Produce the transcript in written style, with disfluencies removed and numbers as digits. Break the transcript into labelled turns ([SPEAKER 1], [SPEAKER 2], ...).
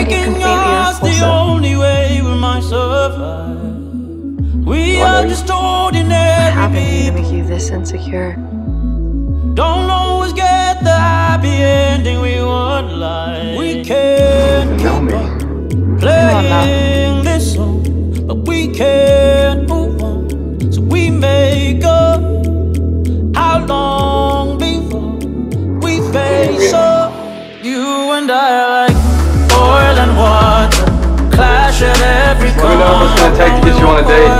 [SPEAKER 1] thinking yours the only way we might survive. We are just ordinary people.
[SPEAKER 2] Make you this insecure.
[SPEAKER 1] Don't always get the happy ending we want like. We can't keep on playing this song, but we can't move on. So we make up. How long before we face up? You and I are like oil and water, clash at every corner.
[SPEAKER 3] Let me know what's gonna take to get you on a date.